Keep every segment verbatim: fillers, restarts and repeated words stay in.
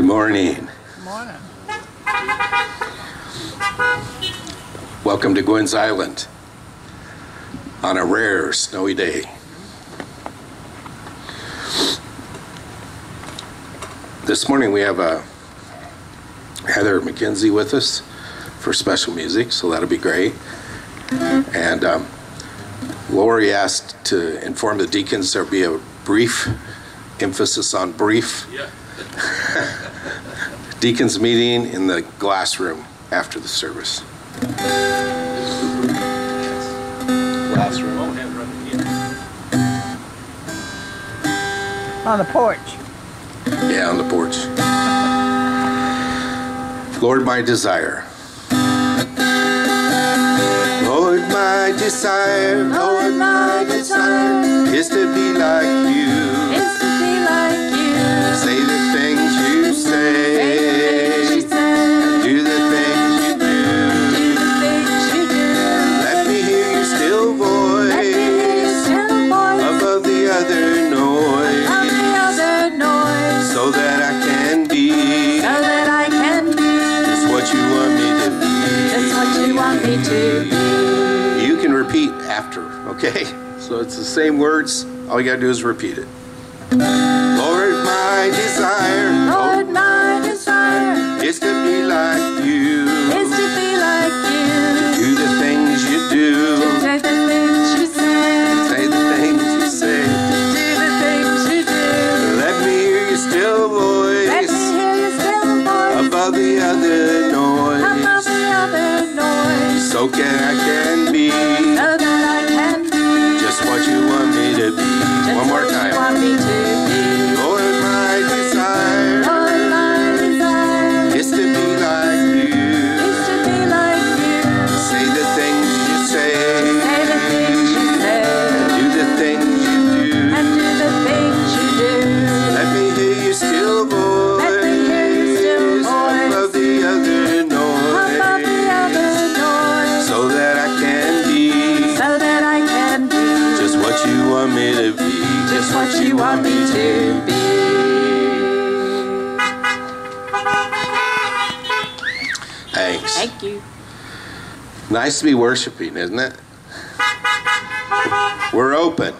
morning. Good morning. Welcome to Gwynn's Island on a rare snowy day. This morning we have a Heather MacKenzie with us for special music, so that'll be great. And um, Lori asked to inform the deacons there'll be a brief emphasis on brief. Yeah. Deacons meeting in the glass room after the service. Glass room. On the porch. Yeah, on the porch. Lord, my desire. Lord, my desire, Lord, my desire is to be like you. Is to be like you. Say the things you say. Say the things you say. Do the things you do. Do the things you do. Let me hear your still voice. Let me hear your still voice. Above the other noise. Above the other noise. So that I can be. So that I can be. Just what you want me to be. Just what you want me to be. You can repeat after, okay? So it's the same words. All you gotta do is repeat it. Lord, my desire, Lord, my desire is to be like you. is to be like you. Do the things you do. To say the things you say. Say the things you say. To do the things you do. Let me hear your still voice. Let me hear your still voice. Above the other noise. Above the other noise. So can I can be. So that I can be. Just what you want me to be. Just One more what time. you want me to be. Lord, my desire Lord, my desire is to be like you. is to be like you. Say the things you say. Say the things you say. Do the things you do. And do the things you do. Let me hear your still voice. Let me hear your still voice. Above the other noise. Above the other noise. So that I can be. So that I can be. Just what you want me to be. Just what you want me to be. Thanks. Thank you. Nice to be worshiping, isn't it? We're open.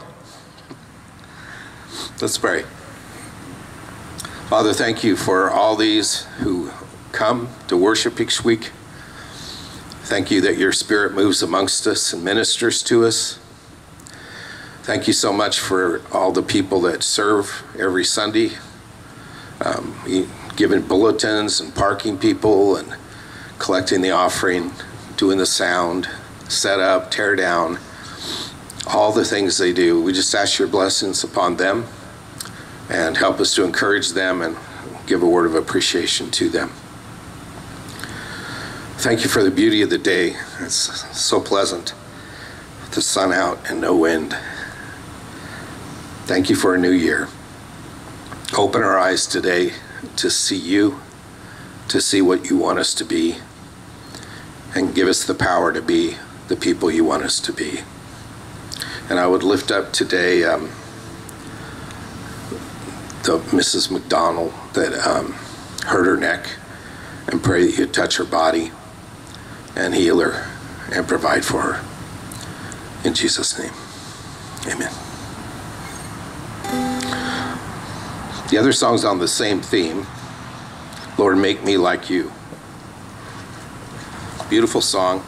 Let's pray. Father, thank you for all these who come to worship each week. Thank you that your Spirit moves amongst us and ministers to us. Thank you so much for all the people that serve every Sunday, um, giving bulletins and parking people and collecting the offering, doing the sound, set up, tear down, all the things they do. We just ask your blessings upon them and help us to encourage them and give a word of appreciation to them. Thank you for the beauty of the day. It's so pleasant with the sun out and no wind. Thank you for a new year. Open our eyes today to see you, to see what you want us to be, and give us the power to be the people you want us to be. And I would lift up today um, the Missus McDonald that um, hurt her neck, and pray that you'd touch her body and heal her and provide for her. In Jesus' name, amen. The other song's on the same theme, Lord, Make Me Like You. Beautiful song.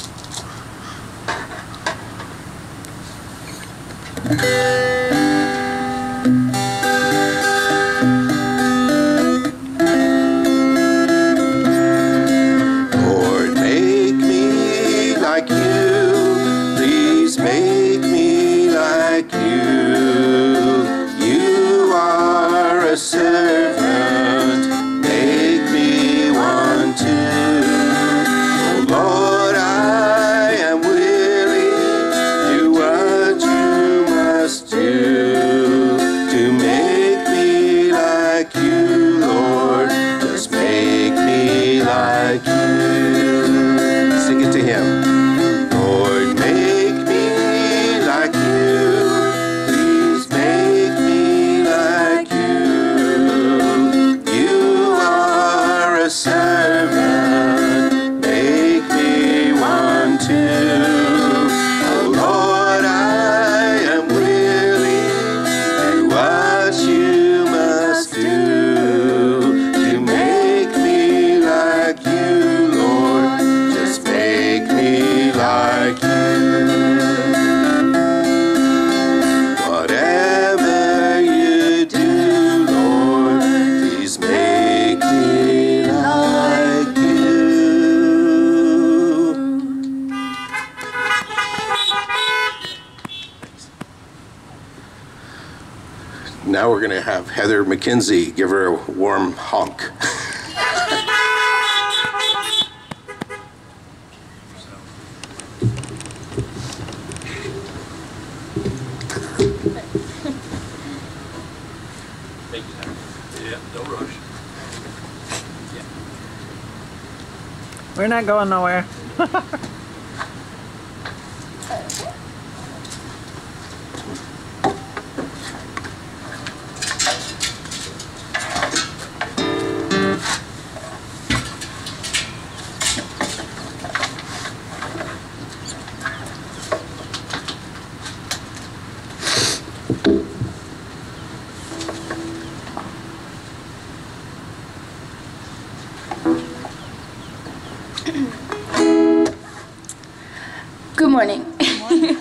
Lord, make me like you. Please make me like you. You are a servant. Make me one too. Oh Lord, I am willing. Do what you must do. Now we're going to have Heather MacKenzie give her a warm honk. We're not going nowhere. Good morning. Good morning.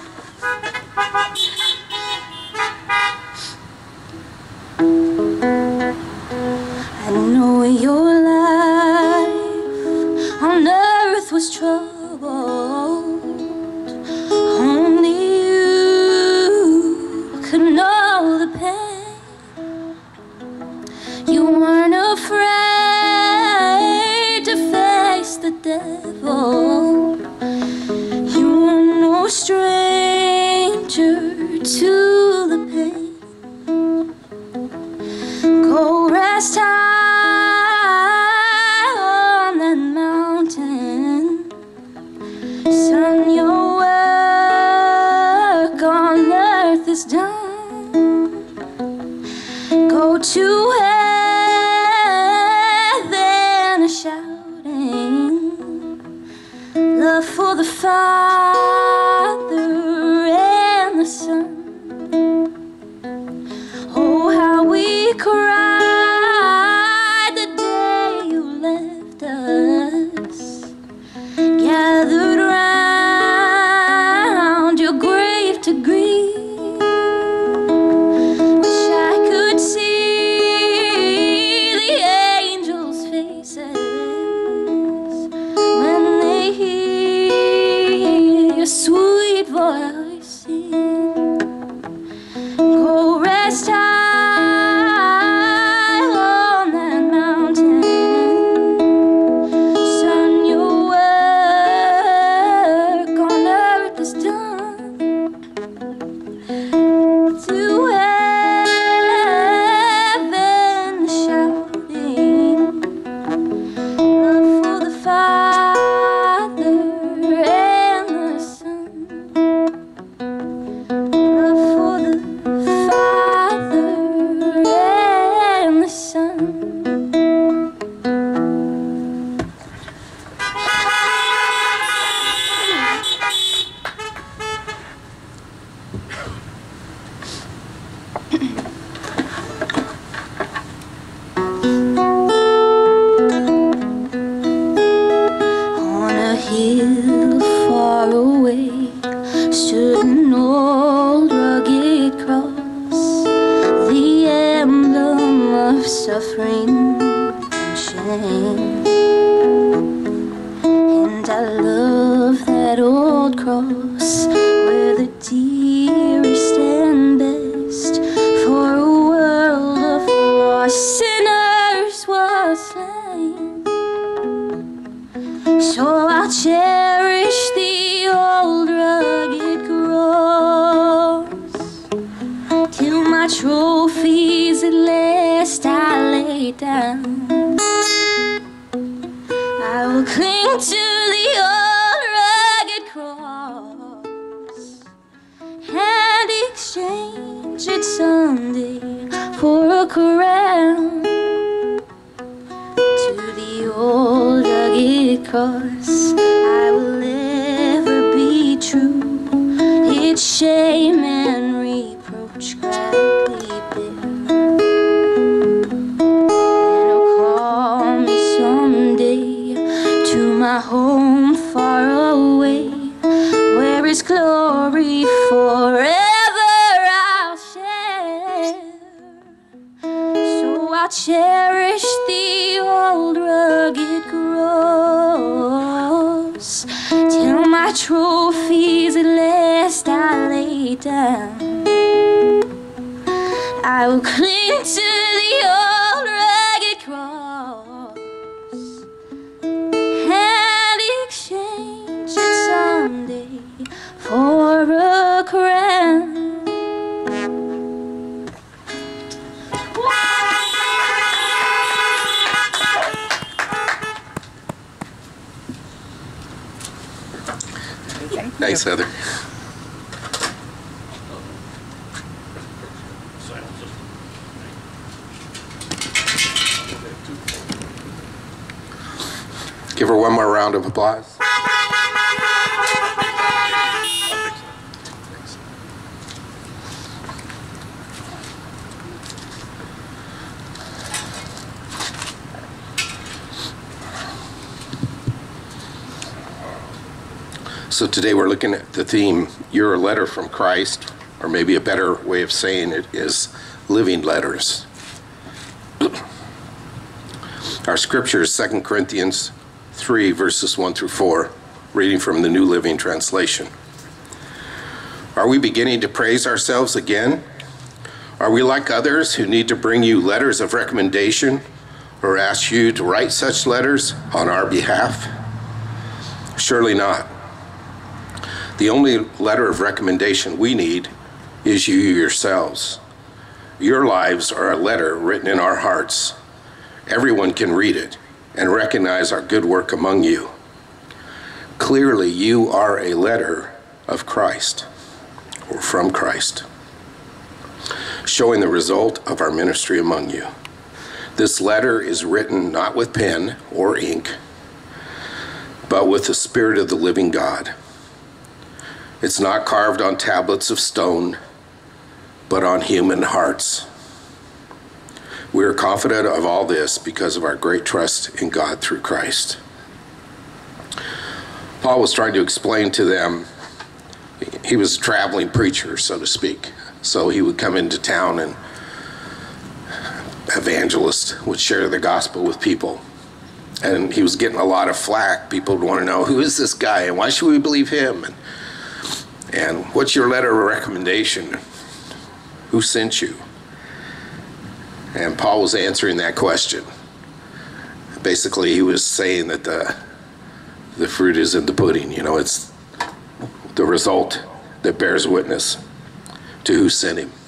I know your life on earth was troubled. Only you could know the pain. You weren't afraid to face the devil. Stranger to the pain. Go rest high on that mountain. Son, your work on earth is done. Go to heaven a shouting love for the Father and the Son. Oh, how we cried the day you left us, gathered round your grave to grieve. Wish I could see the angels' faces when they hear your sweet voice sing. Go rest high on that mountain. Son, your work on earth is done. To heaven shouting love for the Father and the Son. Love for the Father and the Son. On a hill far away stood an old rugged cross, the emblem of suffering and shame. And I love that old cross where the dearest and best for a world of lost sinners was slain. So I'll cherish the old rugged cross till my trophies at last I lay down. I will cling to the old rugged cross and exchange it someday for a crown. To the old rugged cross I will ever be true. Its shame and reproach gladly bear. And it'll call me someday to my home far away, where His glory forever I'll share. So I'll cherish the old rugged cross till my trophies at last I lay down. I I will cling to the old rugged cross and exchange it someday for a crown. Thanks, Heather. Give her one more round of applause. So today we're looking at the theme, You're a Letter from Christ, or maybe a better way of saying it is living letters. Our scripture is Second Corinthians three, verses one through four, reading from the New Living Translation. Are we beginning to praise ourselves again? Are we like others who need to bring you letters of recommendation or ask you to write such letters on our behalf? Surely not. The only letter of recommendation we need is you yourselves. Your lives are a letter written in our hearts. Everyone can read it and recognize our good work among you. Clearly, you are a letter of Christ, or from Christ, showing the result of our ministry among you. This letter is written not with pen or ink, but with the Spirit of the living God. It's not carved on tablets of stone, but on human hearts. We are confident of all this because of our great trust in God through Christ. Paul was trying to explain to them, he was a traveling preacher, so to speak. So he would come into town and evangelist would share the gospel with people. And he was getting a lot of flack. People would want to know, who is this guy and why should we believe him? And, and what's your letter of recommendation? Who sent you? And Paul was answering that question. Basically, he was saying that the, the fruit is in the pudding. You know, it's the result that bears witness to who sent him.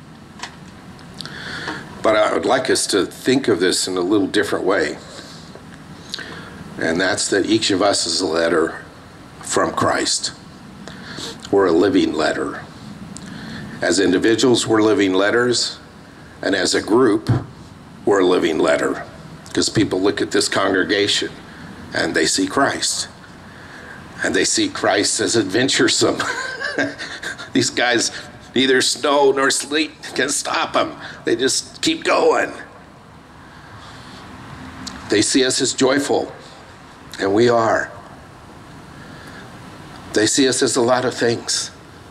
But I would like us to think of this in a little different way. And that's that each of us is a letter from Christ. We're a living letter. As individuals, we're living letters. And as a group, we're a living letter. Because people look at this congregation and they see Christ. And they see Christ as adventuresome. These guys, neither snow nor sleet can stop them. They just keep going. They see us as joyful, and we are. They see us as a lot of things.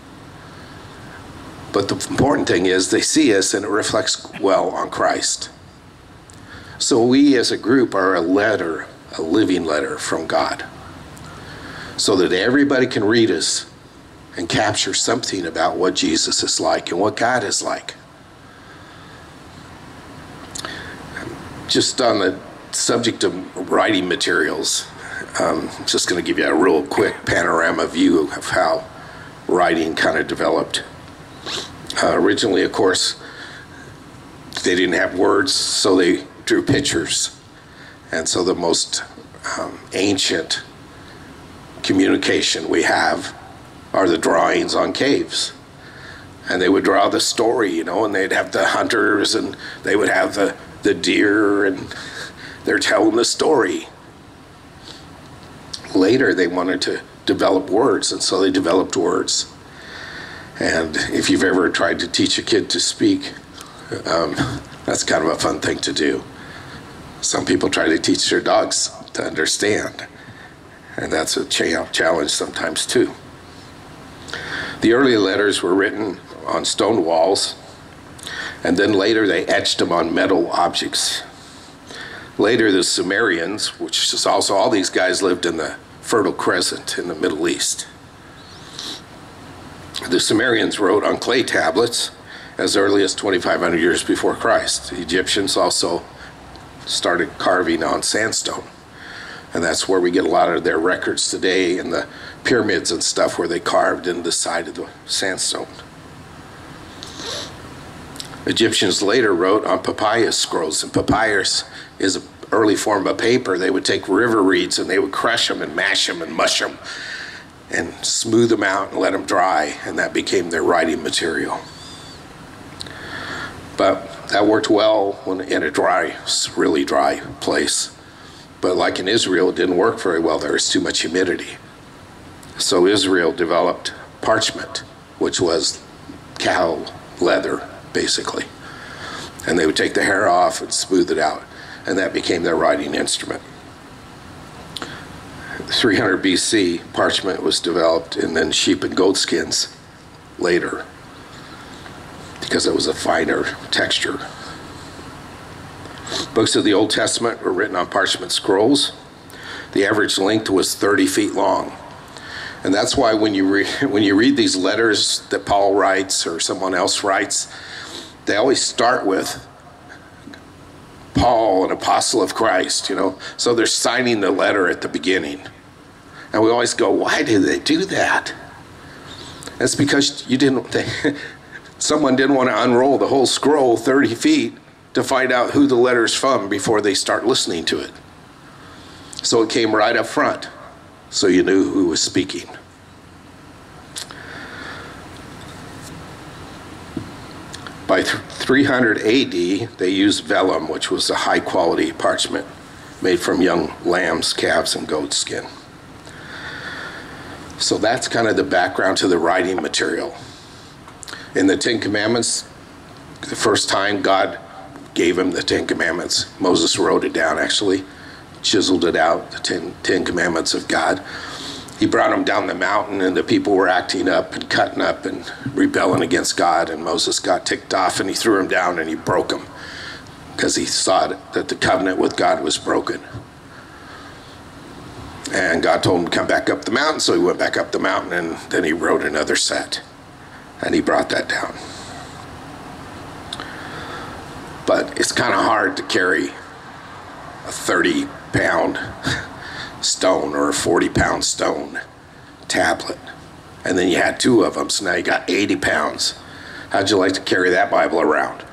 But the important thing is they see us and it reflects well on Christ. So we as a group are a letter, a living letter from God, so that everybody can read us and capture something about what Jesus is like and what God is like. Just on the subject of writing materials, um, I'm just going to give you a real quick panorama view of how writing kind of developed. Uh, originally, of course, they didn't have words, so they drew pictures. And so the most um, ancient communication we have are the drawings on caves. And they would draw the story, you know, and they'd have the hunters and they would have the, the deer, and they're telling the story. Later, they wanted to develop words, and so they developed words. And if you've ever tried to teach a kid to speak, um, that's kind of a fun thing to do. Some people try to teach their dogs to understand, and that's a cha- challenge sometimes too. The early letters were written on stone walls, and then later they etched them on metal objects. Later, the Sumerians, which is also, all these guys lived in the Fertile Crescent in the Middle East. The Sumerians wrote on clay tablets, as early as twenty-five hundred years before Christ. The Egyptians also started carving on sandstone. And that's where we get a lot of their records today in the pyramids and stuff, where they carved in the side of the sandstone. Egyptians later wrote on papyrus scrolls, and papyrus is an early form of paper. They would take river reeds and they would crush them and mash them and mush them and smooth them out and let them dry, and that became their writing material. But that worked well when in a dry, really dry place. But like in Israel, it didn't work very well. There was too much humidity. So Israel developed parchment, which was cow leather, basically. And they would take the hair off and smooth it out, and that became their writing instrument. three hundred B C, parchment was developed, and then sheep and goat skins later, because it was a finer texture. Books of the Old Testament were written on parchment scrolls. The average length was thirty feet long. And that's why when you, re when you read these letters that Paul writes or someone else writes, they always start with Paul, an apostle of Christ, you know. So they're signing the letter at the beginning. And we always go, why did they do that? It's because you didn't, they, someone didn't want to unroll the whole scroll thirty feet to find out who the letter's from before they start listening to it. So it came right up front, so you knew who was speaking. By three hundred A D, they used vellum, which was a high-quality parchment made from young lambs, calves, and goat skin. So that's kind of the background to the writing material. In the Ten Commandments, the first time God gave him the Ten Commandments, Moses wrote it down, actually, chiseled it out, the Ten, Ten Commandments of God. He brought them down the mountain, and the people were acting up and cutting up and rebelling against God, and Moses got ticked off, and he threw them down and he broke them because he saw that the covenant with God was broken. And God told him to come back up the mountain, so he went back up the mountain, and then he wrote another set, and he brought that down. But it's kind of hard to carry a thirty pound stone or a forty pound stone tablet. And then you had two of them, so now you got eighty pounds. How'd you like to carry that Bible around?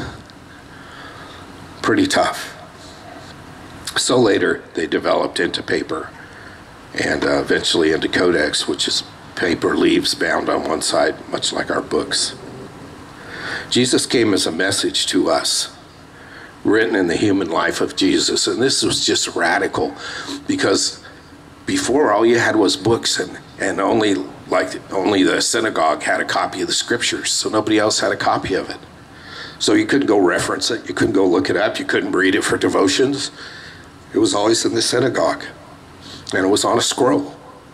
Pretty tough. So later, they developed into paper, and uh, eventually into codex, which is paper leaves bound on one side, much like our books. Jesus came as a message to us, written in the human life of Jesus. And this was just radical, because before all you had was books, and, and only like only the synagogue had a copy of the scriptures, so nobody else had a copy of it. So you couldn't go reference it, you couldn't go look it up, you couldn't read it for devotions. It was always in the synagogue, and it was on a scroll.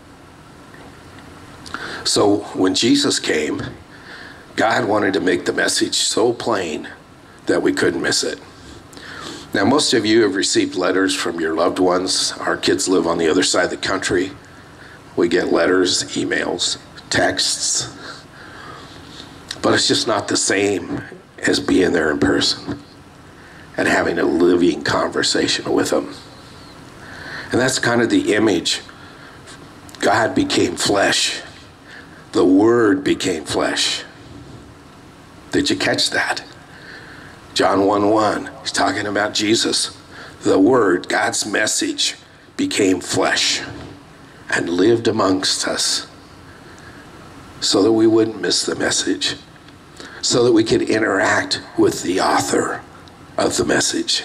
So when Jesus came, God wanted to make the message so plain that we couldn't miss it. Now, most of you have received letters from your loved ones. Our kids live on the other side of the country. We get letters, emails, texts. But it's just not the same as being there in person and having a living conversation with them. And that's kind of the image. God became flesh. The Word became flesh. Did you catch that? John one one, he's talking about Jesus. The Word, God's message, became flesh and lived amongst us so that we wouldn't miss the message, so that we could interact with the author of the message.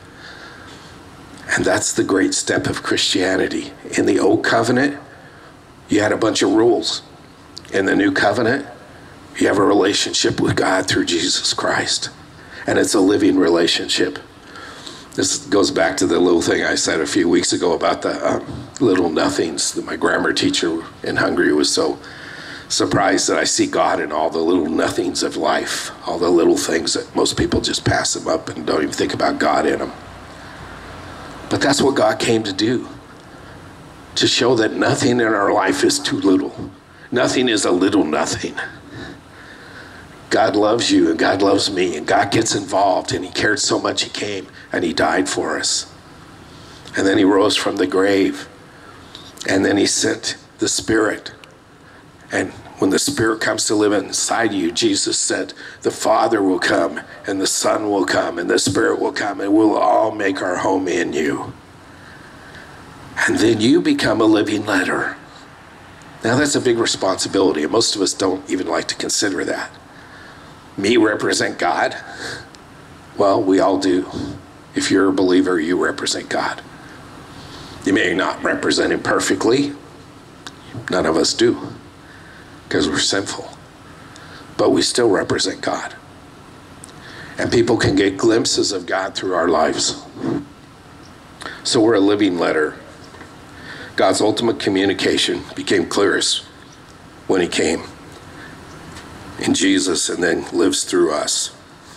And that's the great step of Christianity. In the Old Covenant, you had a bunch of rules. In the New Covenant, you have a relationship with God through Jesus Christ. And it's a living relationship. This goes back to the little thing I said a few weeks ago about the um, little nothings. That my grammar teacher in Hungary was so surprised that I see God in all the little nothings of life, all the little things that most people just pass them up and don't even think about God in them. But that's what God came to do, to show that nothing in our life is too little. Nothing is a little nothing. God loves you and God loves me, and God gets involved, and he cared so much he came and he died for us. And then he rose from the grave, and then he sent the Spirit. And when the Spirit comes to live inside you, Jesus said, the Father will come, and the Son will come, and the Spirit will come, and we'll all make our home in you. And then you become a living letter. Now that's a big responsibility, and most of us don't even like to consider that. Me represent God? Well, we all do. If you're a believer, you represent God. You may not represent him perfectly. None of us do, because we're sinful. But we still represent God. And people can get glimpses of God through our lives. So we're a living letter. God's ultimate communication became clearest when he came in Jesus and then lives through us.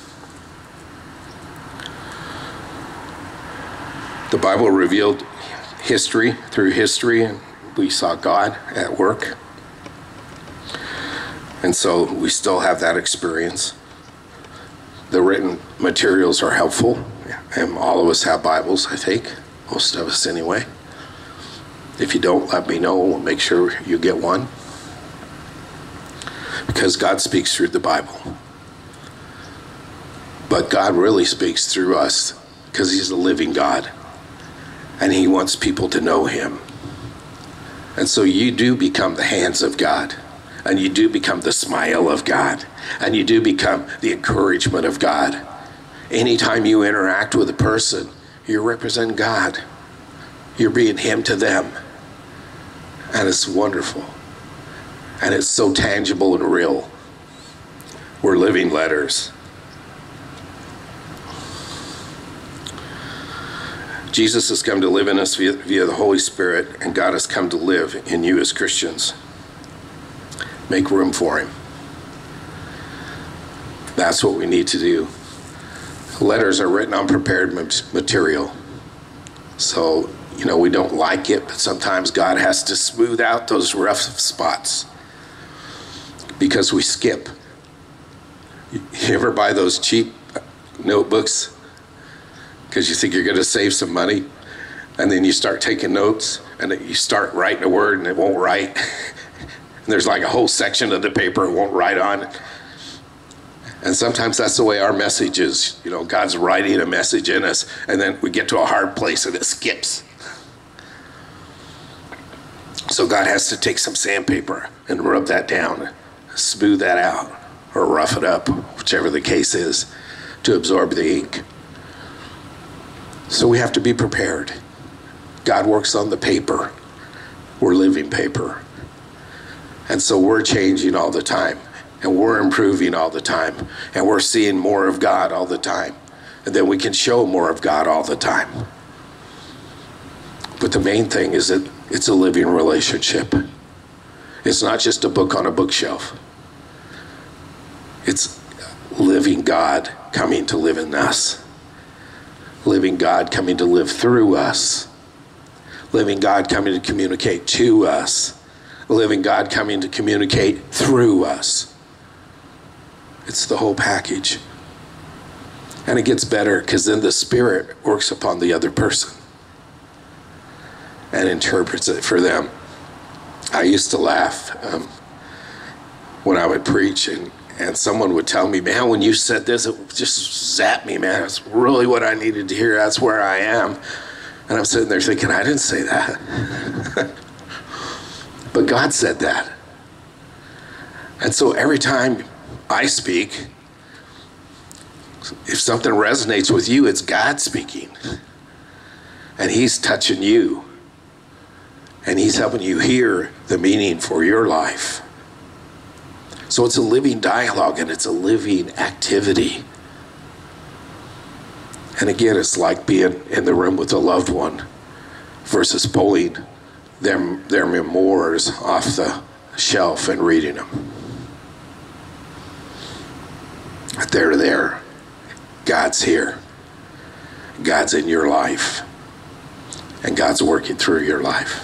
The Bible revealed history through history, and we saw God at work. And so we still have that experience. The written materials are helpful, and all of us have Bibles, I think. Most of us anyway. If you don't, let me know. We'll make sure you get one. Because God speaks through the Bible. But God really speaks through us because he's a living God. And he wants people to know him. And so you do become the hands of God. And you do become the smile of God. And you do become the encouragement of God. Anytime you interact with a person, you're representing God. You're being him to them. And it's wonderful. And it's so tangible and real. We're living letters. Jesus has come to live in us via, via the Holy Spirit, and God has come to live in you as Christians. Make room for him. That's what we need to do. Letters are written on prepared material. So, you know, we don't like it, but sometimes God has to smooth out those rough spots because we skip. You ever buy those cheap notebooks because you think you're going to save some money, and then you start taking notes, and you start writing a word and it won't write, and there's like a whole section of the paper it won't write on. And sometimes that's the way our message is. You know, God's writing a message in us, and then we get to a hard place and it skips. So God has to take some sandpaper and rub that down, smooth that out, or rough it up, whichever the case is, to absorb the ink. So we have to be prepared. God works on the paper. We're living paper. And so we're changing all the time. And we're improving all the time. And we're seeing more of God all the time. And then we can show more of God all the time. But the main thing is that it's a living relationship. It's not just a book on a bookshelf. It's living God coming to live in us. Living God coming to live through us. Living God coming to communicate to us. Living God coming to communicate through us. It's the whole package. And it gets better because then the Spirit works upon the other person and interprets it for them. I used to laugh um, when I would preach, and, and someone would tell me, man, when you said this, it just zapped me, man. It's really what I needed to hear. That's where I am. And I'm sitting there thinking, I didn't say that. But God said that. And so every time I speak, if something resonates with you, it's God speaking. And he's touching you. And he's helping you hear the meaning for your life. So it's a living dialogue, and it's a living activity. And again, it's like being in the room with a loved one versus pulling their, their memoirs off the shelf and reading them. They're there. God's here. God's in your life. And God's working through your life.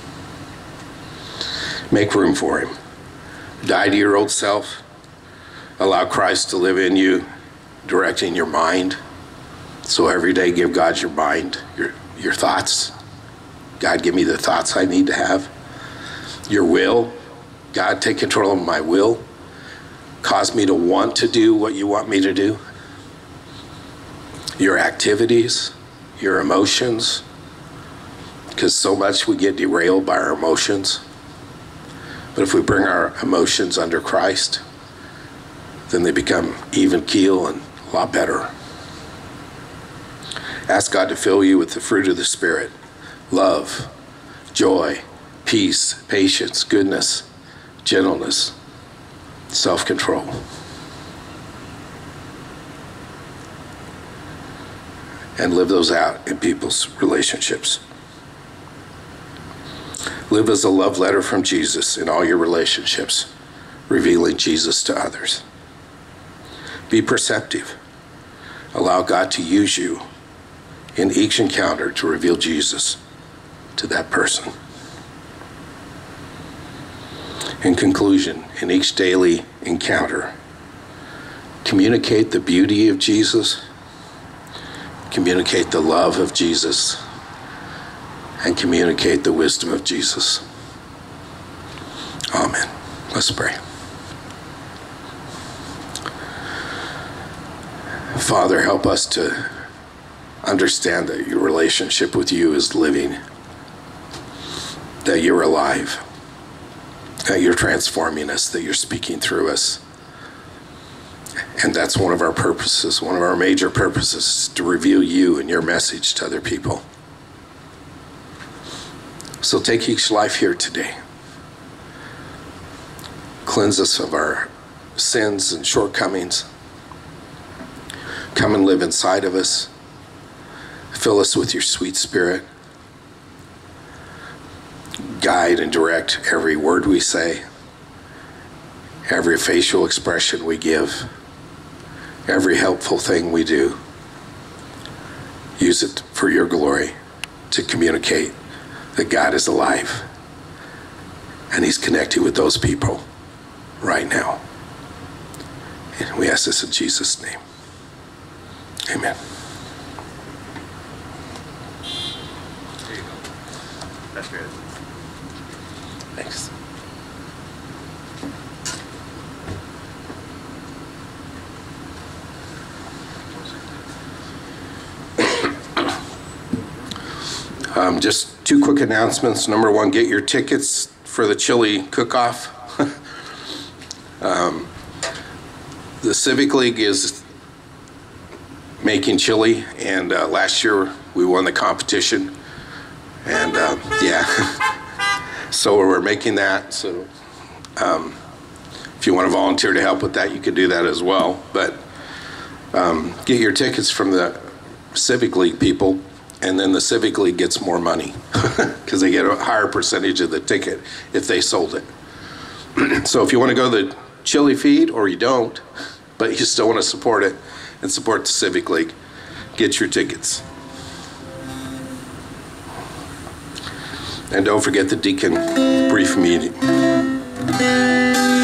Make room for him. Die to your old self Allow Christ to live in you, directing your mind. So every day give God your mind, your, your thoughts. God, give me the thoughts I need to have. Your will. God, take control of my will. Cause me to want to do what you want me to do. Your activities, your emotions, because so much we get derailed by our emotions. But if we bring our emotions under Christ, then they become even keel and a lot better. Ask God to fill you with the fruit of the Spirit: love, joy, peace, patience, goodness, gentleness, self-control. And live those out in people's relationships. Live as a love letter from Jesus in all your relationships, revealing Jesus to others. Be perceptive. Allow God to use you in each encounter to reveal Jesus to that person. In conclusion, in each daily encounter, communicate the beauty of Jesus, communicate the love of Jesus, and communicate the wisdom of Jesus. Amen. Let's pray. Father, help us to understand that your relationship with you is living, that you're alive, that you're transforming us, that you're speaking through us. And that's one of our purposes, one of our major purposes, to reveal you and your message to other people. So take each life here today. Cleanse us of our sins and shortcomings. Come and live inside of us. Fill us with your sweet Spirit. Guide and direct every word we say, every facial expression we give, every helpful thing we do. Use it for your glory to communicate that God is alive and he's connected with those people right now. And we ask this in Jesus' name. Amen. There you go. That's great. Thanks. Um, just two quick announcements. Number one, get your tickets for the chili cook-off. um, the Civic League is making chili, and uh, last year we won the competition. And uh, yeah, so we're making that. So um, if you want to volunteer to help with that, you can do that as well. But um, get your tickets from the Civic League people. And then the Civic League gets more money because they get a higher percentage of the ticket if they sold it. So if you want to go to the chili feed, or you don't, but you still want to support it and support the Civic League, get your tickets. And don't forget the deacon brief meeting.